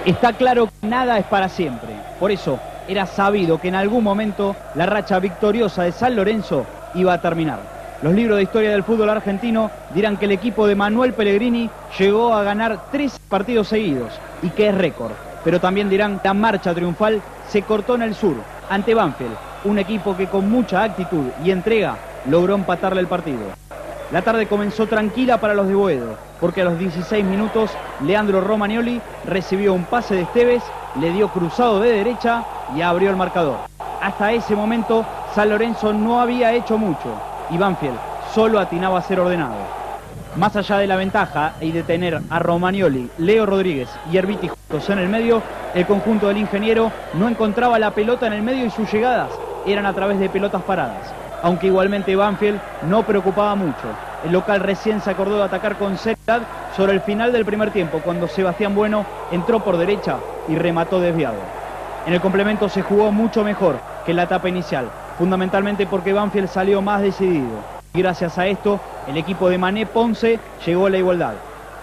Está claro que nada es para siempre. Por eso era sabido que en algún momento la racha victoriosa de San Lorenzo iba a terminar. Los libros de historia del fútbol argentino dirán que el equipo de Manuel Pellegrini llegó a ganar 3 partidos seguidos y que es récord. Pero también dirán que la marcha triunfal se cortó en el sur, ante Banfield, un equipo que con mucha actitud y entrega logró empatarle el partido. La tarde comenzó tranquila para los de Boedo, porque a los 16 minutos Leandro Romagnoli recibió un pase de Esteves, le dio cruzado de derecha y abrió el marcador. Hasta ese momento San Lorenzo no había hecho mucho y Banfield solo atinaba a ser ordenado. Más allá de la ventaja y de tener a Romagnoli, Leo Rodríguez y Erviti juntos en el medio, el conjunto del ingeniero no encontraba la pelota en el medio y sus llegadas eran a través de pelotas paradas. Aunque igualmente Banfield no preocupaba mucho. El local recién se acordó de atacar con seriedad sobre el final del primer tiempo, cuando Sebastián Bueno entró por derecha y remató desviado. En el complemento se jugó mucho mejor que en la etapa inicial, fundamentalmente porque Banfield salió más decidido. Y gracias a esto, el equipo de Mané Ponce llegó a la igualdad.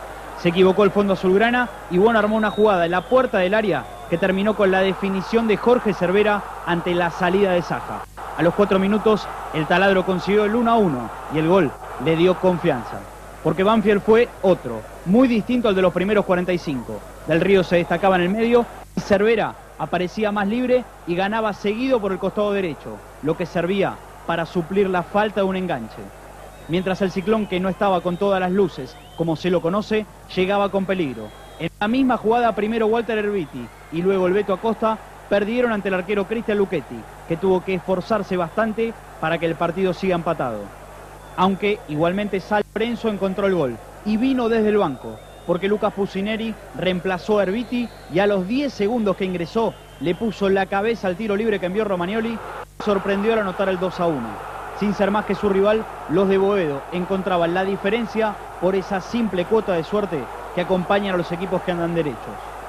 Se equivocó el fondo azulgrana y Bueno armó una jugada en la puerta del área que terminó con la definición de Jorge Cervera ante la salida de Saja. A los 4 minutos, el taladro consiguió el 1-1 y el gol le dio confianza. Porque Banfield fue otro, muy distinto al de los primeros 45. Del Río se destacaba en el medio y Cervera aparecía más libre y ganaba seguido por el costado derecho, lo que servía para suplir la falta de un enganche. Mientras el Ciclón, que no estaba con todas las luces, como se lo conoce, llegaba con peligro. En la misma jugada, primero Walter Erviti y luego el Beto Acosta perdieron ante el arquero Cristian Luchetti, que tuvo que esforzarse bastante para que el partido siga empatado. Aunque igualmente San Lorenzo encontró el gol y vino desde el banco, porque Lucas Pusineri reemplazó a Erviti y a los 10 segundos que ingresó le puso la cabeza al tiro libre que envió Romagnoli y sorprendió al anotar el 2-1. Sin ser más que su rival, los de Boedo encontraban la diferencia por esa simple cuota de suerte que acompañan a los equipos que andan derechos.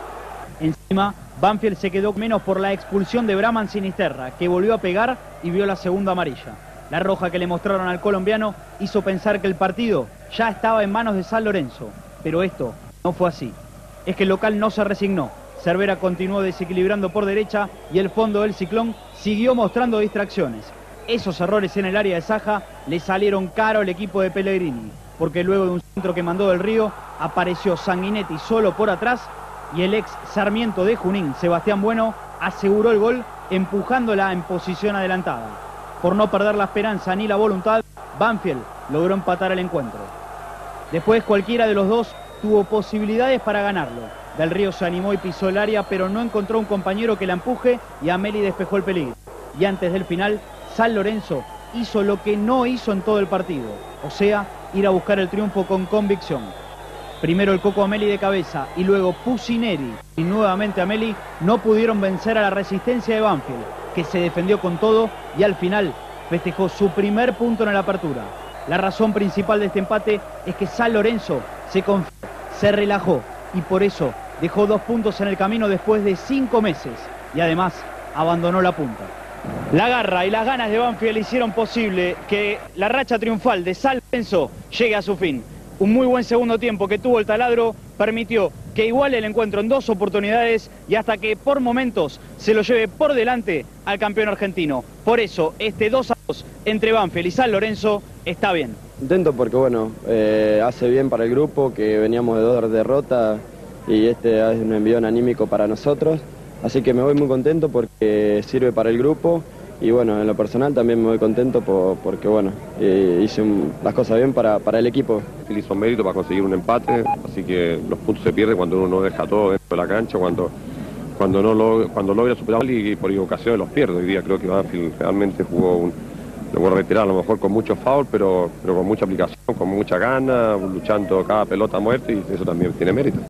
Encima, Banfield se quedó menos por la expulsión de Braman Sinisterra, que volvió a pegar y vio la segunda amarilla. La roja que le mostraron al colombiano hizo pensar que el partido ya estaba en manos de San Lorenzo, pero esto no fue así. Es que el local no se resignó. Cervera continuó desequilibrando por derecha y el fondo del Ciclón siguió mostrando distracciones. Esos errores en el área de Saja le salieron caro al equipo de Pellegrini, porque luego de un centro que mandó del Río, apareció Sanguinetti solo por atrás y el ex Sarmiento de Junín, Sebastián Bueno, aseguró el gol empujándola en posición adelantada. Por no perder la esperanza ni la voluntad, Banfield logró empatar el encuentro. Después cualquiera de los dos tuvo posibilidades para ganarlo. Del Río se animó y pisó el área, pero no encontró un compañero que la empuje y Ameli despejó el peligro. Y antes del final, San Lorenzo hizo lo que no hizo en todo el partido, o sea, ir a buscar el triunfo con convicción. Primero el Coco Ameli de cabeza y luego Pusineri y nuevamente Ameli no pudieron vencer a la resistencia de Banfield, que se defendió con todo y al final festejó su primer punto en la apertura. La razón principal de este empate es que San Lorenzo se confió, se relajó y por eso dejó 2 puntos en el camino después de 5 meses y además abandonó la punta. La garra y las ganas de Banfield hicieron posible que la racha triunfal de San Lorenzo llegue a su fin. Un muy buen segundo tiempo que tuvo el taladro permitió que iguale el encuentro en 2 oportunidades y hasta que por momentos se lo lleve por delante al campeón argentino. Por eso este 2-2 entre Banfield y San Lorenzo está bien. Contento porque bueno, hace bien para el grupo, que veníamos de 2 derrotas y este es un envión anímico para nosotros. Así que me voy muy contento porque sirve para el grupo y bueno, en lo personal también me voy contento porque bueno, hice las cosas bien para el equipo. Él hizo mérito para conseguir un empate, así que los puntos se pierden cuando uno no deja todo dentro de la cancha, cuando logra superar y por equivocación los pierde. Hoy día creo que Banfield realmente jugó lo voy a retirar a lo mejor con mucho foul, pero con mucha aplicación, con mucha gana, luchando cada pelota a muerte y eso también tiene mérito.